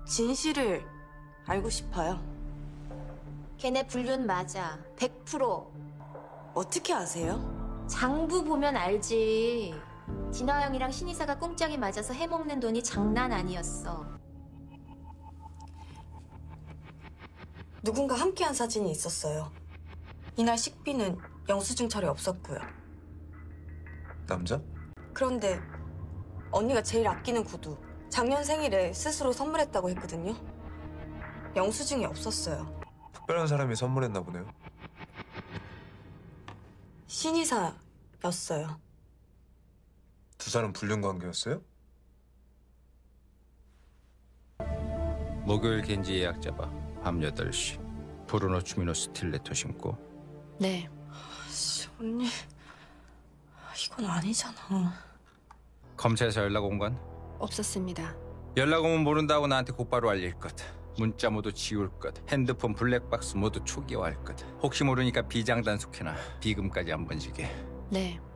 진실을 알고 싶어요. 걔네 불륜 맞아. 100%. 어떻게 아세요? 장부 보면 알지. 진화 형이랑 신이사가 꿍짝이 맞아서 해먹는 돈이 장난 아니었어. 누군가 함께한 사진이 있었어요. 이날 식비는 영수증 처리 없었고요. 남자? 그런데 언니가 제일 아끼는 구두 작년 생일에 스스로 선물했다고 했거든요. 영수증이 없었어요. 특별한 사람이 선물했나 보네요. 신이사였어요. 두 사람 불륜 관계였어요? 목요일 겐지 예약 잡아. 밤 8시. 브루노 추미노 스틸레토 신고. 네. 언니, 이건 아니잖아. 검찰에서 연락 온 건? 없었습니다. 연락 오면 모른다고 나한테 곧바로 알릴 것. 문자 모두 지울 것. 핸드폰 블랙박스 모두 초기화할 것. 혹시 모르니까 비장 단속해놔. 비금까지 안 번지게. 네.